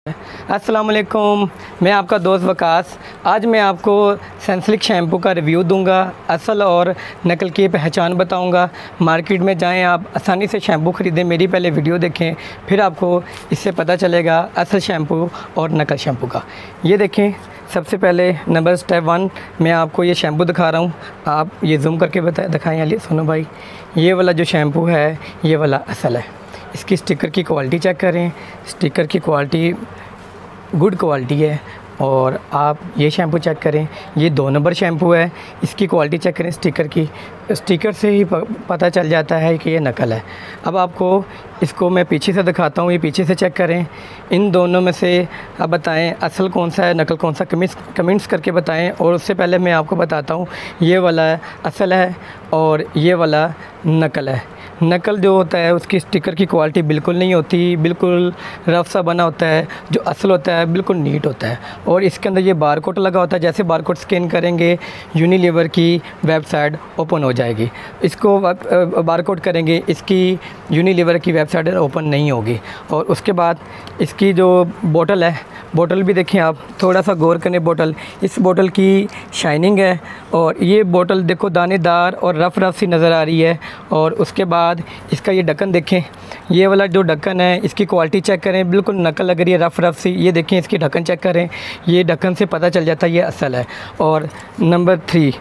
अस्सलाम वालेकुम, मैं आपका दोस्त वकास। आज मैं आपको सनसिल्क शैम्पू का रिव्यू दूंगा, असल और नकल की पहचान बताऊंगा। मार्केट में जाएं, आप आसानी से शैम्पू ख़रीदें। मेरी पहले वीडियो देखें, फिर आपको इससे पता चलेगा असल शैम्पू और नकल शैम्पू का। ये देखें, सबसे पहले नंबर स्टेप 1 मैं आपको ये शैम्पू दिखा रहा हूँ। आप ये जूम करके दिखाएँ। अली सुनो भाई, ये वाला जो शैम्पू है ये वाला असल है। इसकी स्टिकर की क्वालिटी चेक करें। स्टिकर की क्वालिटी गुड क्वालिटी है। और आप ये शैम्पू चेक करें, ये 2 नंबर शैम्पू है। इसकी क्वालिटी चेक करें स्टिकर की। स्टिकर से ही पता चल जाता है कि ये नकल है। अब आपको इसको मैं पीछे से दिखाता हूँ, ये पीछे से चेक करें। इन दोनों में से आप बताएं असल कौन सा है, नकल कौन सा, कमेंट्स करके बताएं। और उससे पहले मैं आपको बताता हूँ, ये वाला असल है और ये वाला नकल है। नकल जो होता है उसकी स्टिकर की क्वालिटी बिल्कुल नहीं होती, बिल्कुल रफ सा बना होता है। जो असल होता है बिल्कुल नीट होता है। और इसके अंदर ये बारकोड लगा होता है। जैसे बारकोड स्कैन करेंगे यूनिलीवर की वेबसाइट ओपन हो जाएगी। इसको बारकोड करेंगे, इसकी यूनिलीवर की वेबसाइट ओपन नहीं होगी। और उसके बाद इसकी जो बोतल है, बोतल भी देखें आप, थोड़ा सा गौर करें बोतल। इस बोतल की शाइनिंग है और ये बोतल देखो दानेदार और रफ़ सी नज़र आ रही है। और उसके बाद इसका ये ढक्कन देखें, ये वाला जो ढक्कन है इसकी क्वालिटी चेक करें, बिल्कुल नकल लग रही है, रफ़ सी। ये देखें, इसकी ढक्कन चेक करें, ये ढक्कन से पता चल जाता है ये असल है। और नंबर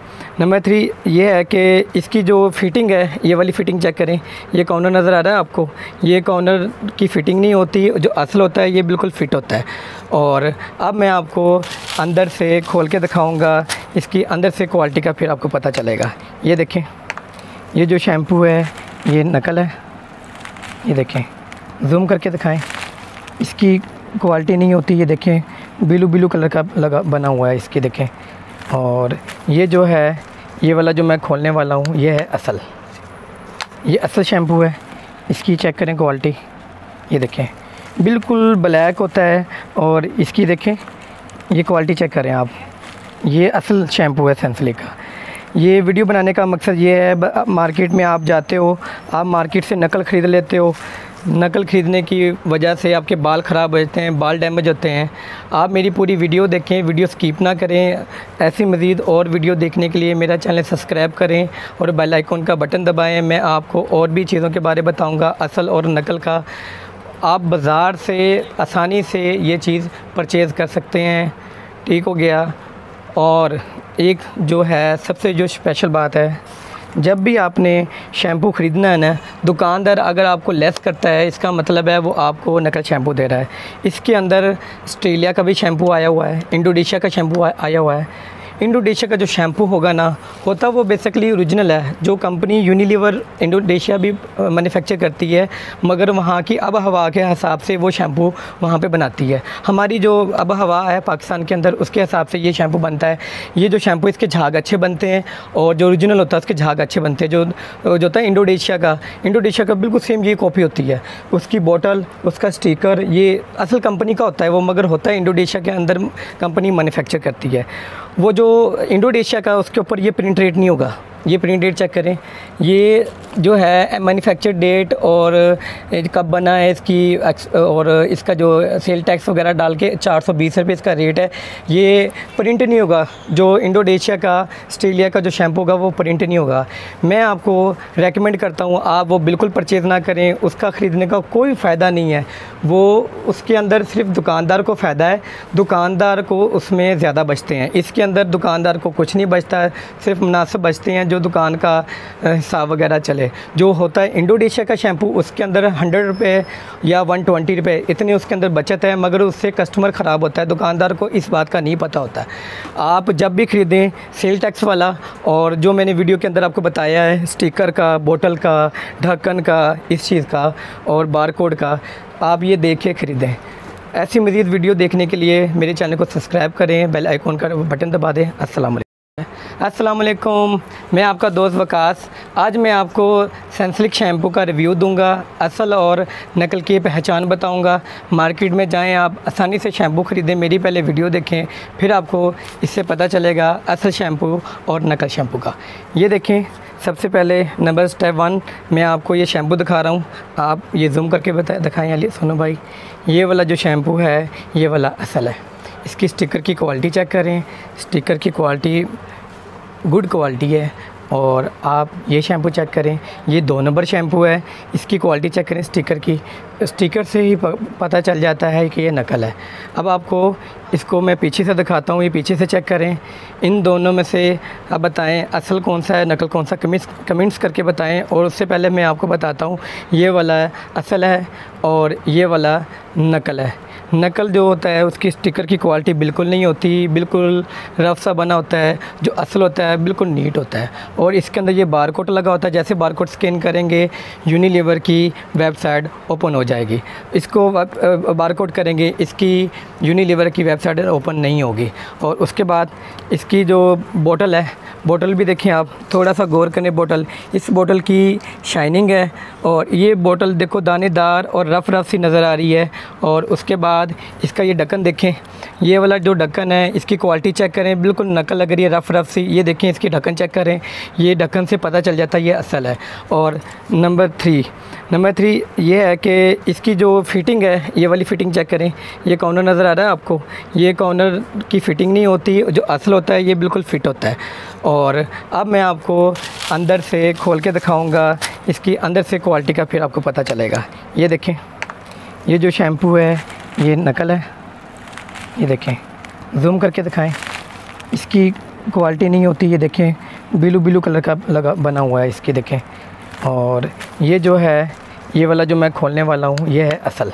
3 ये है कि इसकी जो फिटिंग है, ये वाली फ़िटिंग चेक करें। ये कॉर्नर नज़र आ रहा है आपको, ये कॉर्नर की फ़िटिंग नहीं होती। जो असल होता है ये बिल्कुल फ़िट होता है। और अब मैं आपको अंदर से खोल के दिखाऊंगा, इसकी अंदर से क्वालिटी का फिर आपको पता चलेगा। ये देखें, ये जो शैम्पू है ये नकल है। ये देखें, जूम करके दिखाएं। इसकी क्वालिटी नहीं होती। ये देखें, ब्लू कलर का लगा बना हुआ है इसकी, देखें। और ये जो है, ये वाला जो मैं खोलने वाला हूँ ये है असल। ये असल शैम्पू है। इसकी चेक करें क्वालिटी, ये देखें बिल्कुल ब्लैक होता है। और इसकी देखें, ये क्वालिटी चेक करें आप, ये असल शैम्पू है सनसिल्क का। ये वीडियो बनाने का मकसद ये है, मार्केट में आप जाते हो, आप मार्केट से नकल ख़रीद लेते हो। नकल ख़रीदने की वजह से आपके बाल ख़राब हो जाते हैं, बाल डैमेज होते हैं। आप मेरी पूरी वीडियो देखें, वीडियो स्किप ना करें। ऐसी मज़ीद और वीडियो देखने के लिए मेरा चैनल सब्सक्राइब करें और बेल आइकन का बटन दबाएं। मैं आपको और भी चीज़ों के बारे में बताऊँगा, असल और नकल का। आप बाज़ार से आसानी से ये चीज़ परचेज़ कर सकते हैं। ठीक हो गया। और एक जो है सबसे जो स्पेशल बात है, जब भी आपने शैम्पू ख़रीदना है ना, दुकानदार अगर आपको लेस करता है, इसका मतलब है वो आपको नकल शैम्पू दे रहा है। इसके अंदर ऑस्ट्रेलिया का भी शैम्पू आया हुआ है, इंडोनेशिया का शैम्पू आया हुआ है। इंडोनेशिया का जो शैम्पू होगा ना, होता वो बेसिकली ओरिजिनल है। जो कंपनी यूनिलीवर इंडोनेशिया भी मैन्युफैक्चर करती है, मगर वहाँ की आब हवा के हिसाब से वो शैम्पू वहाँ पे बनाती है। हमारी जो आब हवा है पाकिस्तान के अंदर, उसके हिसाब से ये शैम्पू बनता है। ये जो शैम्पू, इसके झाग अच्छे बनते हैं और जो ओरिजिनल होता है उसके झाग अच्छे बनते हैं। जो होता है इंडोनेशिया का बिल्कुल सेम ये कॉपी होती है। उसकी बोतल, उसका स्टिकर, ये असल कंपनी का होता है वो, मगर होता है इंडोनेशिया के अंदर कंपनी मैन्युफैक्चर करती है। वो जो इंडोनेशिया का, उसके ऊपर ये प्रिंट रेट नहीं होगा। ये प्रिंट डेट चेक करें, ये जो है मैन्युफैक्चर डेट और कब बना है इसकी, और इसका जो सेल टैक्स वगैरह डाल के 420 रुपये इसका रेट है। ये प्रिंट नहीं होगा। जो इंडोनेशिया का, ऑस्ट्रेलिया का जो शैम्पू होगा वो प्रिंट नहीं होगा। मैं आपको रेकमेंड करता हूँ आप वो बिल्कुल परचेज़ ना करें। उसका ख़रीदने का कोई फ़ायदा नहीं है। वो उसके अंदर सिर्फ दुकानदार को फ़ायदा है, दुकानदार को उसमें ज़्यादा बचते हैं। इसके अंदर दुकानदार को कुछ नहीं बचता है, सिर्फ मुनासिब बचते हैं जो दुकान का हिसाब वगैरह चले। जो होता है इंडोनेशिया का शैम्पू, उसके अंदर 100 रुपये या 120 रुपये इतने उसके अंदर बचत है, मगर उससे कस्टमर ख़राब होता है। दुकानदार को इस बात का नहीं पता होता है। आप जब भी ख़रीदें सेल टैक्स वाला, और जो मैंने वीडियो के अंदर आपको बताया है, स्टिकर का, बोतल का, ढक्कन का, इस चीज़ का और बारकोड का, आप ये देख के ख़रीदें। ऐसी मज़ीद वीडियो देखने के लिए मेरे चैनल को सब्सक्राइब करें, बेल आइकन का बटन दबा दें। अस्सलाम वालेकुम। अस्सलाम वालेकुम, मैं आपका दोस्त वकास। आज मैं आपको सनसिल्क शैम्पू का रिव्यू दूंगा, असल और नकल की पहचान बताऊंगा। मार्केट में जाएं, आप आसानी से शैम्पू ख़रीदें। मेरी पहले वीडियो देखें, फिर आपको इससे पता चलेगा असल शैम्पू और नकल शैम्पू का। ये देखें, सबसे पहले नंबर स्टेप 1 मैं आपको ये शैम्पू दिखा रहा हूँ। आप ये जूम करके दिखाएँ अली सोनू भाई। ये वाला जो शैम्पू है ये वाला असल है। इसकी स्टिकर की क्वालिटी चेक करें, स्टिकर की क्वालिटी गुड क्वालिटी है। और आप ये शैम्पू चेक करें, ये 2 नंबर शैम्पू है। इसकी क्वालिटी चेक करें स्टिकर की, स्टिकर से ही पता चल जाता है कि ये नकल है। अब आपको इसको मैं पीछे से दिखाता हूँ, ये पीछे से चेक करें। इन दोनों में से आप बताएं असल कौन सा है, नकल कौन सा, कमेंट्स करके बताएं। और उससे पहले मैं आपको बताता हूँ, ये वाला असल है और ये वाला नकल है। नकल जो होता है उसकी स्टिकर की क्वालिटी बिल्कुल नहीं होती, बिल्कुल रफ सा बना होता है। जो असल होता है बिल्कुल नीट होता है। और इसके अंदर ये बारकोड लगा होता है। जैसे बारकोड स्कैन करेंगे यूनिलीवर की वेबसाइट ओपन हो जाएगी। इसको बारकोड करेंगे, इसकी यूनिलीवर की वेबसाइट ओपन नहीं होगी। और उसके बाद इसकी जो बोतल है, बोतल भी देखें आप, थोड़ा सा गौर करें बोतल। इस बोतल की शाइनिंग है और ये बोतल देखो दानेदार और रफ़ सी नज़र आ रही है। और उसके बाद इसका ये ढक्कन देखें, ये वाला जो ढक्कन है इसकी क्वालिटी चेक करें, बिल्कुल नकल लग रही है, रफ़ सी। ये देखें, इसकी ढक्कन चेक करें, ये ढक्कन से पता चल जाता है ये असल है। और नंबर 3 ये है कि इसकी जो फिटिंग है, ये वाली फ़िटिंग चेक करें। ये कॉर्नर नज़र आ रहा है आपको, ये कॉर्नर की फ़िटिंग नहीं होती, जो असल होता है ये बिल्कुल फ़िट होता है। और अब मैं आपको अंदर से खोल के दिखाऊंगा, इसकी अंदर से क्वालिटी का फिर आपको पता चलेगा। ये देखें, ये जो शैम्पू है ये नकल है। ये देखें, जूम करके दिखाएं, इसकी क्वालिटी नहीं होती। ये देखें, ब्लू कलर का लगा बना हुआ है इसकी, देखें। और ये जो है, ये वाला जो मैं खोलने वाला हूँ ये है असल,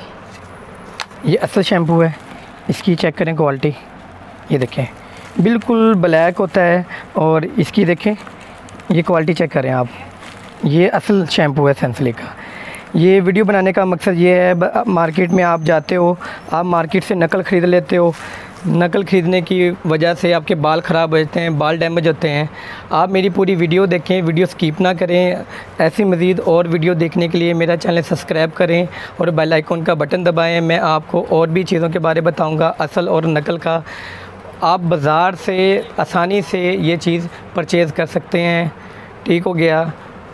ये असल शैम्पू है। इसकी चेक करें क्वालिटी, ये देखें बिल्कुल ब्लैक होता है। और इसकी देखें, ये क्वालिटी चेक करें आप, ये असल शैम्पू है सनसिल्क का। ये वीडियो बनाने का मकसद ये है, मार्केट में आप जाते हो, आप मार्केट से नकल ख़रीद लेते हो। नकल ख़रीदने की वजह से आपके बाल ख़राब हो जाते हैं, बाल डैमेज होते हैं। आप मेरी पूरी वीडियो देखें, वीडियो स्किप ना करें। ऐसी मज़ीद और वीडियो देखने के लिए मेरा चैनल सब्सक्राइब करें और बेल आइकन का बटन दबाएं। मैं आपको और भी चीज़ों के बारे में बताऊँगा, असल और नकल का। आप बाज़ार से आसानी से ये चीज़ परचेज़ कर सकते हैं, ठीक हो गया।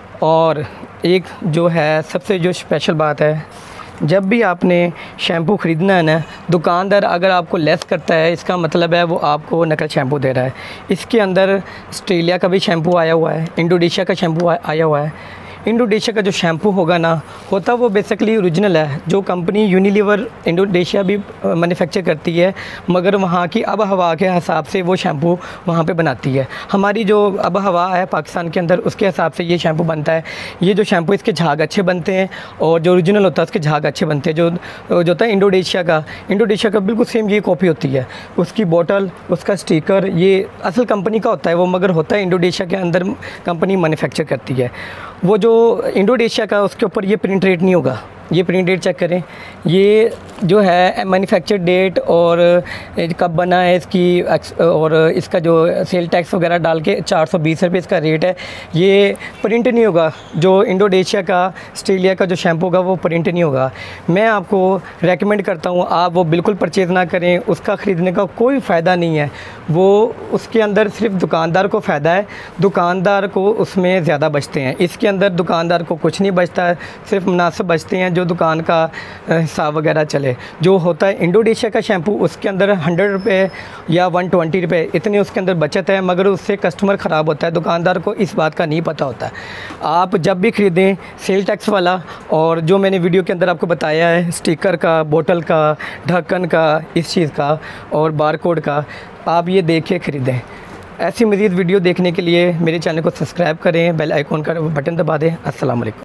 और एक जो है सबसे जो स्पेशल बात है, जब भी आपने शैम्पू ख़रीदना है ना, दुकानदार अगर आपको लेस करता है, इसका मतलब है वो आपको नकल शैम्पू दे रहा है। इसके अंदर ऑस्ट्रेलिया का भी शैम्पू आया हुआ है, इंडोनेशिया का शैम्पू आया हुआ है। इंडोनेशिया का जो शैम्पू होगा ना, होता वो बेसिकली ओरिजिनल है। जो कंपनी यूनिलीवर इंडोनेशिया भी मैन्युफैक्चर करती है, मगर वहाँ की आब हवा के हिसाब से वो शैम्पू वहाँ पे बनाती है। हमारी जो आब हवा है पाकिस्तान के अंदर, उसके हिसाब से ये शैम्पू बनता है। ये जो शैम्पू, इसके झाग अच्छे बनते हैं और जो ओरिजिनल होता है उसके झाग अच्छे बनते हैं। जो होता है इंडोनेशिया का बिल्कुल सेम ये कॉपी होती है। उसकी बोतल, उसका स्टिकर, ये असल कंपनी का होता है वो, मगर होता है इंडोनेशिया के अंदर कंपनी मैन्युफैक्चर करती है। वो जो इंडोनेशिया का, उसके ऊपर ये प्रिंट रेट नहीं होगा। ये प्रिंट डेट चेक करें, ये जो है मैन्युफैक्चर डेट और कब बना है इसकी, और इसका जो सेल टैक्स वगैरह डाल के 420 रुपये इसका रेट है। ये प्रिंट नहीं होगा। जो इंडोनेशिया का, ऑस्ट्रेलिया का जो शैम्पू होगा वो प्रिंट नहीं होगा। मैं आपको रेकमेंड करता हूँ आप वो बिल्कुल परचेज़ ना करें, उसका ख़रीदने का कोई फ़ायदा नहीं है। वो उसके अंदर सिर्फ दुकानदार को फ़ायदा है, दुकानदार को उसमें ज़्यादा बचते हैं। इसके अंदर दुकानदार को कुछ नहीं बचता, सिर्फ मुनासिब बचते हैं जो दुकान का हिसाब वगैरह चले। जो होता है इंडोनेशिया का शैम्पू, उसके अंदर 100 रुपये या 120 रुपये इतनी उसके अंदर बचत है, मगर उससे कस्टमर ख़राब होता है। दुकानदार को इस बात का नहीं पता होता है। आप जब भी ख़रीदें सेल टैक्स वाला, और जो मैंने वीडियो के अंदर आपको बताया है स्टिकर का, बोतल का, ढक्कन का, इस चीज़ का और बारकोड का, आप ये देख के ख़रीदें। ऐसी मज़ीद वीडियो देखने के लिए मेरे चैनल को सब्सक्राइब करें, बेल आइकन का बटन दबा दें। अस्सलाम वालेकुम।